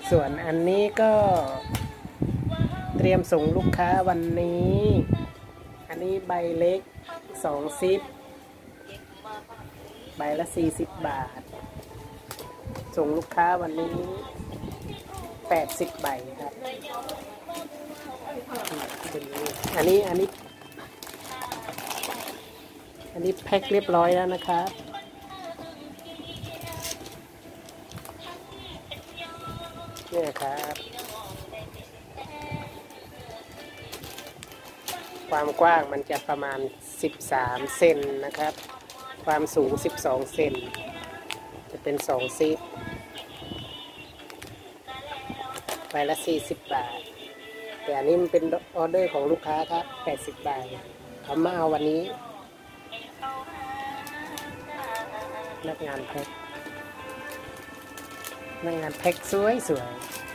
ส่วนอันนี้ก็เตรียมส่งลูกค้าวันนี้อันนี้ใบเล็ก2ซิปใบละ40 บาทส่งลูกค้าวันนี้80 ใบครับอันนี้แพ็คเรียบร้อยแล้วนะครับนี่ครับความกว้างมันจะประมาณ13 เซนนะครับความสูง12 เซนจะเป็น2ซิปใบละ40 บาทแต่อันนี้มันเป็นออเดอร์ของลูกค้าครับ80 ใบเขามาเอาวันนี้พนักงานแพ็คสวย